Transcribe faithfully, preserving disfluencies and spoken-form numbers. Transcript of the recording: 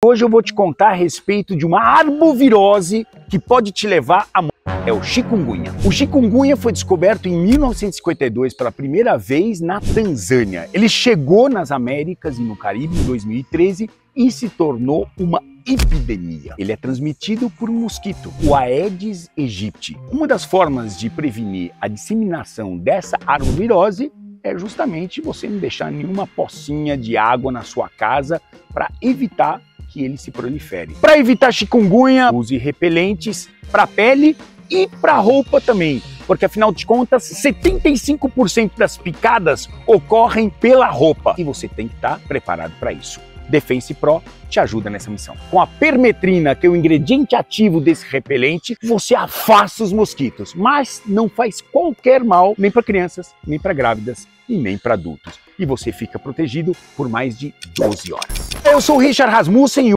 Hoje eu vou te contar a respeito de uma arbovirose que pode te levar à morte. É o chikungunya. O chikungunya foi descoberto em mil novecentos e cinquenta e dois pela primeira vez na Tanzânia. Ele chegou nas Américas e no Caribe em dois mil e treze e se tornou uma epidemia. Ele é transmitido por um mosquito, o Aedes aegypti. Uma das formas de prevenir a disseminação dessa arbovirose é justamente você não deixar nenhuma pocinha de água na sua casa para evitar que ele se prolifere. Para evitar chikungunya, use repelentes para a pele e para a roupa também, porque afinal de contas, setenta e cinco por cento das picadas ocorrem pela roupa e você tem que estar preparado para isso. Defense Pro te ajuda nessa missão. Com a permetrina, que é o ingrediente ativo desse repelente, você afasta os mosquitos, mas não faz qualquer mal nem para crianças, nem para grávidas e nem para adultos. E você fica protegido por mais de doze horas. Eu sou o Richard Rasmussen e